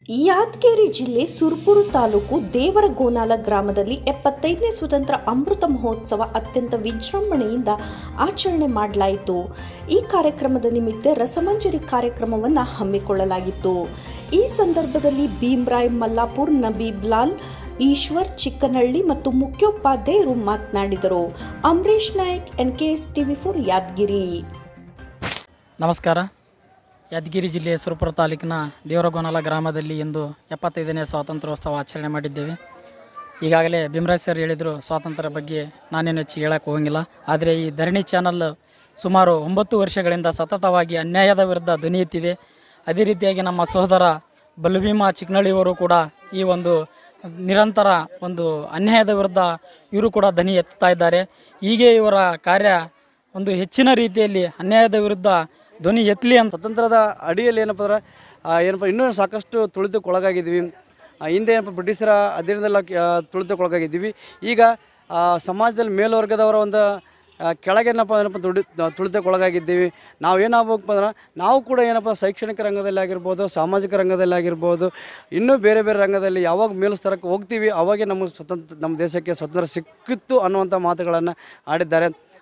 ಯಾದಗಿರಿ ಜಿಲ್ಲೆ ಸುರಪುರ ತಾಲೂಕು ದೇವರಗೋನಾಲ ಗ್ರಾಮದಲ್ಲಿ 75ನೇ ಸ್ವತಂತ್ರ ಅಮೃತ ಮಹೋತ್ಸವ ಅತ್ಯಂತ ವಿಜೃಂಭಣೆಯಿಂದ ಆಚರಣೆ ಮಾಡಲಾಯಿತು. ಈ ಕಾರ್ಯಕ್ರಮದ ನಿಮಿತ್ತ ರಸಮಂಜರಿ ಕಾರ್ಯಕ್ರಮವನ್ನು ಹಮ್ಮಿಕೊಳ್ಳಲಾಗಿತ್ತು. ಈ ಸಂದರ್ಭದಲ್ಲಿ ಭೀಮರಾಯ್ ಮಲ್ಲಾಪುರ್, ನಬೀಬ್ ಲಾಲ್, ಈಶ್ವರ್ ಚಿಕ್ಕನಹಳ್ಳಿ ಮತ್ತು ಮುಖ್ಯೋಪಾಧ್ಯಾಯರು ಮಾತನಾಡಿದರು. Amaresh Nayak, NKS TV4 Yadgir. ನಮಸ್ಕಾರ. ಯಾದಗಿರಿ ಜಿಲ್ಲೆಯ ಸುರಪುರ ತಾಲೂಕಿನ ದೇವರಗೋನಾಲ ಗ್ರಾಮದಲ್ಲಿ ಇಂದು 75ನೇ ಸ್ವಾತಂತ್ರ್ಯೋತ್ಸವ ಆಚರಣೆ ಮಾಡಿದ್ದೇವೆ. ಈಗಾಗಲೇ ಭೀಮರಾಜ್ ಸರ್ ಹೇಳಿದರು, ಸ್ವಾತಂತ್ರ್ಯ ಬಗ್ಗೆ ನಾನೇನು ಹೆಚ್ಚು ಹೇಳಕ್ಕೆ ಹೋಗಂಗಿಲ್ಲ. ಆದರೆ ಈ ಧರಣಿ ಚಾನಲ್ ಸುಮಾರು 9 ವರ್ಷಗಳಿಂದ ಸತತವಾಗಿ ಅನ್ಯಾಯದ ವಿರುದ್ಧ ಧ್ವನಿ ಎತ್ತಿದೆ. ಅದೇ ರೀತಿಯಾಗಿ ನಮ್ಮ ಸಹೋದರ ಬಲಭೀಮ ಚಿಕ್ಕನಹಳ್ಳಿಯವರು ಕೂಡ ಈ ಒಂದು ನಿರಂತರ ಒಂದು ಅನ್ಯಾಯದ ವಿರುದ್ಧ ಇವರು ಕೂಡ ಧ್ವನಿ ಎತ್ತುತ್ತಾ ಇದ್ದಾರೆ. ಹೀಗೆ ಇವರ ಕಾರ್ಯ ಒಂದು ಹೆಚ್ಚಿನ ರೀತಿಯಲ್ಲಿ ಅನ್ಯಾಯದ ವಿರುದ್ಧ ಧ್ವನಿ ಎತ್ತಲಿ ಅಂತ. ಸ್ವತಂತ್ರದ ಅಡಿಯಲ್ಲಿ ಏನಪ್ಪ ಇನ್ನೂ ಸಾಕಷ್ಟು ತುಳಿತಕ್ಕೊಳಗಾಗಿದ್ವಿ. ಹಿಂದೆ ಏನಪ್ಪ ಬ್ರಿಟಿಷರ ಅಧೀನದಲ್ಲ ತುಳಿತಕ್ಕೊಳಗಾಗಿದ್ದೀವಿ. ಈಗ ಸಮಾಜದಲ್ಲಿ ಮೇಲ್ವರ್ಗದವರ ಒಂದು ಕೆಳಗೆ ತುಳಿತಕ್ಕೊಳಗಾಗಿದ್ದೀವಿ. ನಾವು ಏನಾಗಬೇಕಪ್ಪ ಅಂದ್ರೆ ನಾವು ಕೂಡ ಏನಪ್ಪ ಶೈಕ್ಷಣಿಕ ರಂಗದಲ್ಲಿ ಆಗಿರ್ಬೋದು, ಸಾಮಾಜಿಕ ರಂಗದಲ್ಲಿ ಆಗಿರ್ಬೋದು, ಇನ್ನೂ ಬೇರೆ ಬೇರೆ ರಂಗದಲ್ಲಿ ಯಾವಾಗ ಮೇಲು ಸ್ತರಕ್ಕೆ ಹೋಗ್ತೀವಿ ಅವಾಗೇ ನಮ್ಮ ದೇಶಕ್ಕೆ ಸ್ವತಂತ್ರ ಸಿಕ್ಕಿತ್ತು ಅನ್ನುವಂಥ ಮಾತುಗಳನ್ನು ಆಡಿದ್ದಾರೆ.